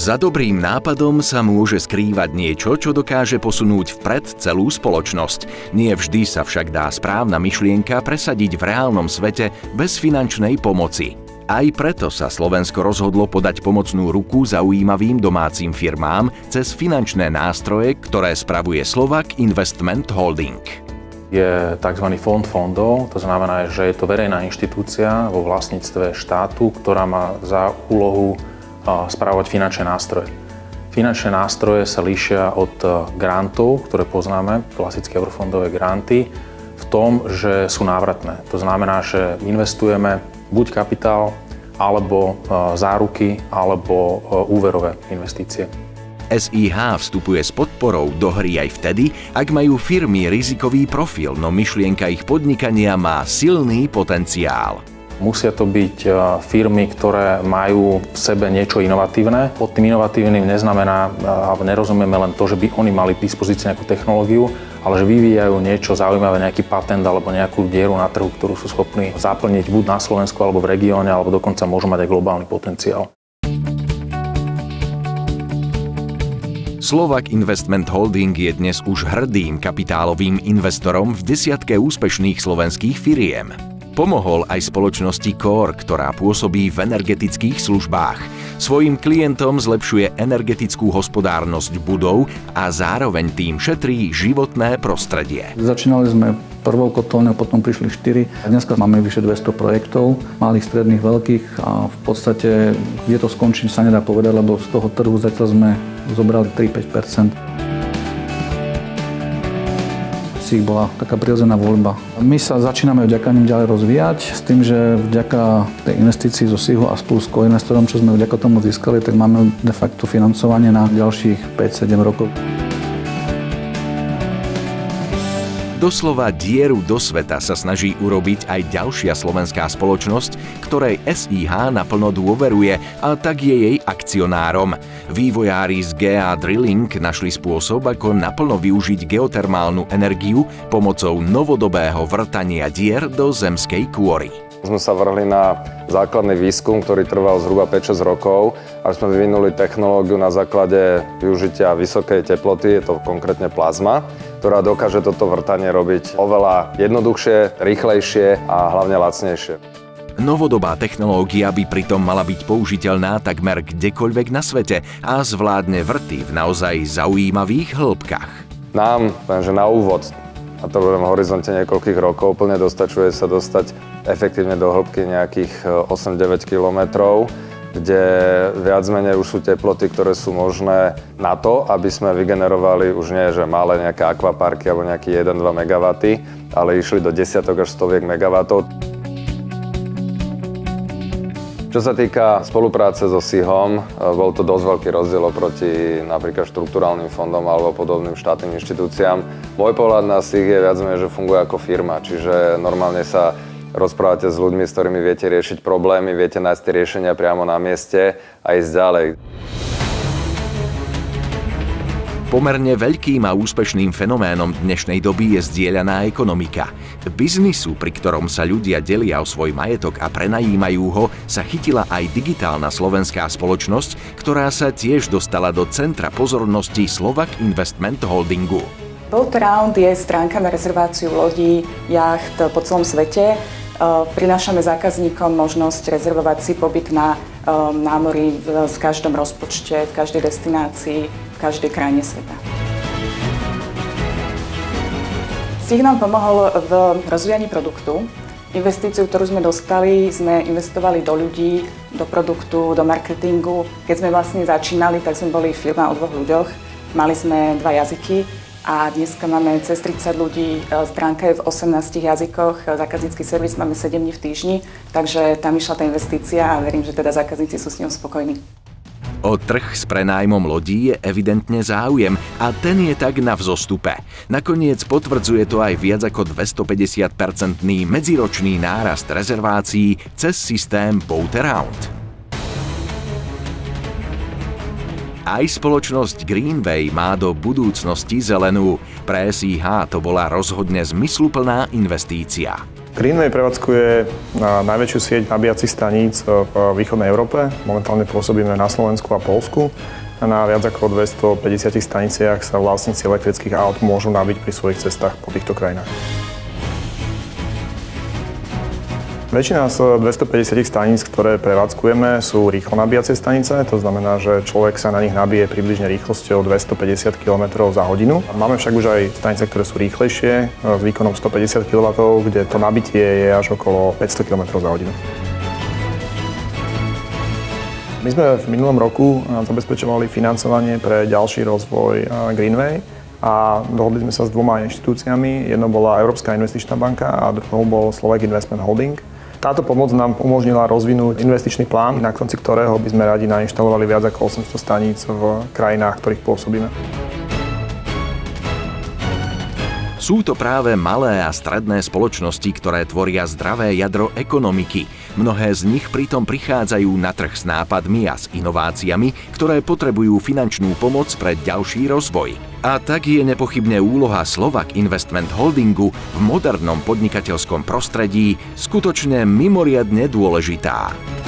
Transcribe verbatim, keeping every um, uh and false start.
Za dobrým nápadom sa môže skrývať niečo, čo dokáže posunúť vpred celú spoločnosť. Nie vždy sa však dá správna myšlienka presadiť v reálnom svete bez finančnej pomoci. Aj preto sa Slovensko rozhodlo podať pomocnú ruku zaujímavým domácim firmám cez finančné nástroje, ktoré spravuje Slovak Investment Holding. Je tzv. Fond fondov, to znamená, že je to verejná inštitúcia vo vlastníctve štátu, ktorá má za úlohu spravovať finančné nástroje. Finančné nástroje sa líšia od grantov, ktoré poznáme, klasické eurofondové granty, v tom, že sú návratné. To znamená, že investujeme buď kapitál, alebo záruky, alebo úverové investície. es í há vstupuje s podporou do hry aj vtedy, ak majú firmy rizikový profil, no myšlienka ich podnikania má silný potenciál. Musia to byť firmy, ktoré majú v sebe niečo inovatívne. Pod tým inovatívnym neznamená, alebo nerozumieme len to, že by oni mali k dispozícii nejakú technológiu, ale že vyvíjajú niečo zaujímavé, nejaký patent alebo nejakú dieru na trhu, ktorú sú schopní zaplniť buď na Slovensku alebo v regióne, alebo dokonca môžu mať aj globálny potenciál. Slovak Investment Holding je dnes už hrdým kapitálovým investorom v desiatke úspešných slovenských firiem. Pomohol aj spoločnosti Core, ktorá pôsobí v energetických službách. Svojim klientom zlepšuje energetickú hospodárnosť budov a zároveň tým šetrí životné prostredie. Začínali sme prvou kotolňou, potom prišli štyri. Dneska máme vyše dvesto projektov, malých, stredných, veľkých a v podstate, kde to skončí, sa nedá povedať, lebo z toho trhu zatiaľ sme zobrali tri až päť percent. Bola taká prirodzená voľba. My sa začíname vďaka nim ďalej rozvíjať s tým, že vďaka tej investícii zo es í há a spolu s koinvestorom, čo sme vďaka tomu získali, tak máme de facto financovanie na ďalších päť až sedem rokov. Doslova dieru do sveta sa snaží urobiť aj ďalšia slovenská spoločnosť, ktorej es í há naplno dôveruje a tak je jej akcionárom. Vývojári z gé á Drilling našli spôsob, ako naplno využiť geotermálnu energiu pomocou novodobého vrtania dier do zemskej kôry. Sme sa vrhli na základný výskum, ktorý trval zhruba päť až šesť rokov, aby sme vyvinuli technológiu na základe využitia vysokej teploty, je to konkrétne plazma, ktorá dokáže toto vrtanie robiť oveľa jednoduchšie, rýchlejšie a hlavne lacnejšie. Novodobá technológia by pritom mala byť použiteľná takmer kdekoľvek na svete a zvládne vrty v naozaj zaujímavých hĺbkach. Nám, lenže na úvod, a to v horizonte niekoľkých rokov, plne dostačuje sa dostať efektívne do hĺbky nejakých osem až deväť kilometrov, kde viac menej už sú teploty, ktoré sú možné na to, aby sme vygenerovali už nie, že malé nejaké akvaparky alebo nejaký jeden až dva megawatty, ale išli do desiatok až stoviek megawatov. Čo sa týka spolupráce so es í há, bol to dosť veľký rozdiel oproti napríklad štrukturálnym fondom alebo podobným štátnym inštitúciám. Môj pohľad na es í há je viac menej, že funguje ako firma, čiže normálne sa rozprávate s ľuďmi, s ktorými viete riešiť problémy, viete nájsť tie riešenia priamo na mieste a ísť ďalej. Pomerne veľkým a úspešným fenoménom dnešnej doby je zdieľaná ekonomika. Biznisu, pri ktorom sa ľudia delia o svoj majetok a prenajímajú ho, sa chytila aj digitálna slovenská spoločnosť, ktorá sa tiež dostala do centra pozornosti Slovak Investment Holdingu. Boatround je stránka na rezerváciu lodí, jacht po celom svete. Prinášame zákazníkom možnosť rezervovať si pobyt na námori v každom rozpočte, v každej destinácii, v každej krajine sveta. es í há nám pomohol v rozvíjaní produktu. Investíciu, ktorú sme dostali, sme investovali do ľudí, do produktu, do marketingu. Keď sme vlastne začínali, tak sme boli firma o dvoch ľuďoch. Mali sme dva jazyky a dneska máme cez tridsať ľudí. Stránka je v osemnástich jazykoch, zákaznícky servis máme sedem dní v týždni, takže tam išla tá investícia a verím, že teda zákazníci sú s ňou spokojní. O trh s prenájmom lodí je evidentne záujem a ten je tak na vzostupe. Nakoniec potvrdzuje to aj viac ako dvestopäťdesiat percentný medziročný nárast rezervácií cez systém Boatround. Aj spoločnosť Greenway má do budúcnosti zelenú. Pre es í há to bola rozhodne zmysluplná investícia. Greenway prevádzkuje najväčšiu sieť nabíjacích staníc v východnej Európe. Momentálne pôsobíme na Slovensku a Poľsku. Na viac ako dvestopäťdesiat staniciach sa vlastníci elektrických aut môžu nabiť pri svojich cestách po týchto krajinách. Väčšina z dvestopäťdesiat staníc, ktoré prevádzkujeme, sú rýchlo nabíjacie stanice. To znamená, že človek sa na nich nabije približne rýchlosťou dvestopäťdesiat kilometrov za hodinu. Máme však už aj stanice, ktoré sú rýchlejšie, s výkonom stopäťdesiat kilowattov, kde to nabitie je až okolo päťsto kilometrov za hodinu. My sme v minulom roku zabezpečovali financovanie pre ďalší rozvoj Greenway a dohodli sme sa s dvoma inštitúciami. Jedno bola Európska investičná banka a druhou bol Slovak Investment Holding. Táto pomoc nám umožnila rozvinúť investičný plán, na konci ktorého by sme radi nainštalovali viac ako osemsto staníc v krajinách, v ktorých pôsobíme. Sú to práve malé a stredné spoločnosti, ktoré tvoria zdravé jadro ekonomiky. Mnohé z nich pritom prichádzajú na trh s nápadmi a s inováciami, ktoré potrebujú finančnú pomoc pre ďalší rozvoj. A tak je nepochybne úloha Slovak Investment Holdingu v modernom podnikateľskom prostredí skutočne mimoriadne dôležitá.